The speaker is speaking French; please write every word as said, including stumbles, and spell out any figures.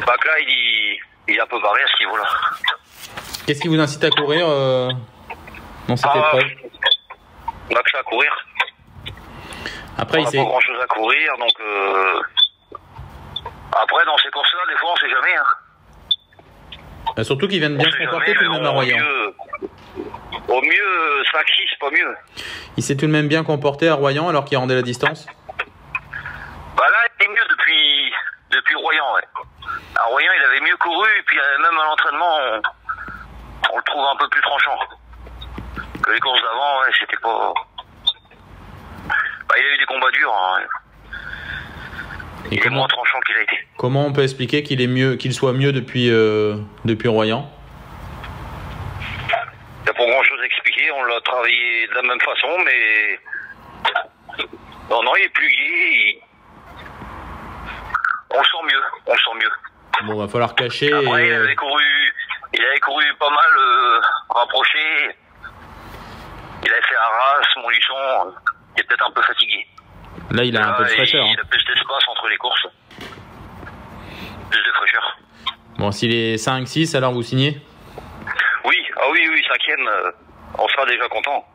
Bah que là, il, il est un peu barré à ce niveau-là. Qu'est-ce qui vous incite à courir euh, dans cette ah, épreuve? Bah que ça à courir. Après, on il n'a s'est... pas grand-chose à courir, donc... Euh... Après, dans ces courses-là, des fois, on sait jamais. Hein. Bah, surtout qu'ils viennent bien se comporter tout de même à Royan. Mieux, au mieux, cinq six, pas mieux. Il s'est tout de même bien comporté à Royan alors qu'il rendait la distance? Bah là, il est mieux depuis, depuis Royan, ouais. À Royan, il avait mieux couru, et puis même à l'entraînement, on, on le trouve un peu plus tranchant. Que les courses d'avant, ouais, c'était pas... Bah, il a eu des combats durs, hein. Et il comment, est moins tranchant qu'il a été. Comment on peut expliquer qu'il est mieux, qu'il soit mieux depuis, euh, depuis Royan? Il n'y a pas grand chose à expliquer, on l'a travaillé de la même façon, mais... Non, non, il est plus gai, il... on le sent mieux, on le sent mieux. Bon, va falloir cacher. Après, et... il avait couru, il avait couru pas mal euh, rapproché. Il avait fait Arras, Montluçon, il est peut-être un peu fatigué. Là, il a Là, un peu de fraîcheur. Il a plus d'espace entre les courses. Plus de fraîcheur. Bon, s'il est cinq six, alors vous signez? Oui, ah oui, oui, cinquième, euh, on sera déjà content.